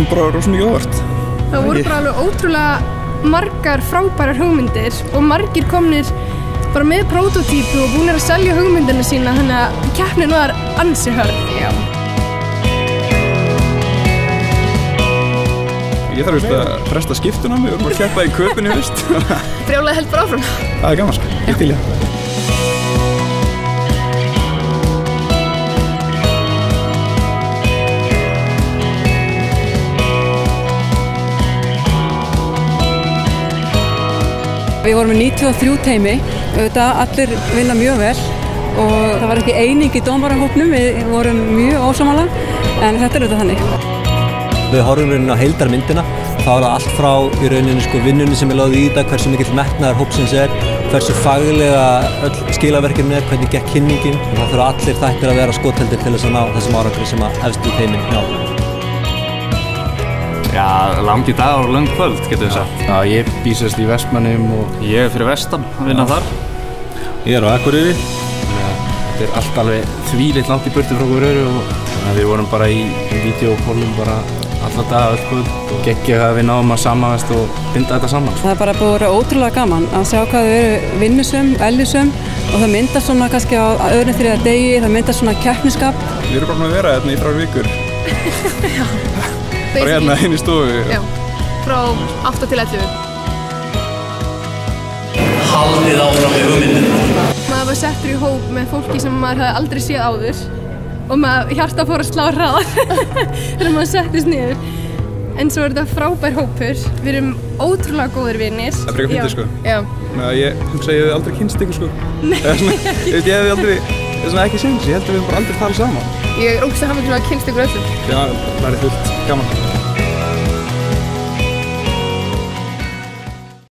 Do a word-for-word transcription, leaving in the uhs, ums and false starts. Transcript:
kom bara rosa mikið óvart. Það voru bara alveg ótrúlega margar frábærar hugmyndir og margir komnir bara með prótótípu og búinir að selja hugmyndina sína, þannig að keppnin var ansi hörð. Já. Ég þarf veist að fresta skiptuna mig og bara keppa í köpunni, veist. Brjálæði held bara áfram. Það er gaman, sko. Ég til ég. Við vorum með níutíu og þrjú teymi, auðvitað allir vinna mjög vel og það var ekki eining í dómarahópnum, við vorum mjög ósammála, en þetta er auðvitað þannig. Við horfum rauninni á heildarmyndina, þá er það allt frá í rauninni sko vinnunni sem er lögð í þetta, hversu mikill metnaður hópsins er, hversu faglega öll skilaverkefni er, hvernig gekk kynningin, og það þurfa allir þættir að vera skotheldir til þess að ná þessum árangri sem að efstu teymin ná. Já, langi dagar og löng kvöld, getur við sagt. Já, ég býsast í Vestmannum og ég er fyrir vestan, vinna þar. Ég er á Akureyri. Þetta er allt alveg þvílitt langt í burtu frá Akureyri og við vorum bara í vídeókólum bara alla daga, öll kvöld og geggjað að við náum að samanast og binda þetta saman. Það er bara búið að vera ótrúlega gaman að sjá hvað þau eru vinnusöm, ellisöm og það myndast svona kannski á öðrum þriðja degi, það myndast svona keppnisskap. Við erum bara búin að vera hérna í þrjár vikur. Já. Bara hérna inn í stofu. Já, frá átta til ellefu. Haldið áfram með hugmyndina. Maður var settur í hóp með fólki sem maður hafði aldrei séð áður og maður hjarta fór að slá hraðar þegar maður settist niður. En svo er þetta frábær hópur, við erum ótrúlega góðir vinir. Það er frekar fyndið, sko. Já. Ná, ég hugsa að ég hef aldrei kynst ykkur, sko. Nei, svona, ekki. Ég hef aldrei, það er svona ekki séns, ég held að við hefum bara aldrei talað saman. Ég er ógeðslega hamingjulega að kynnst ykkur öllum. Já, það er fullt gaman.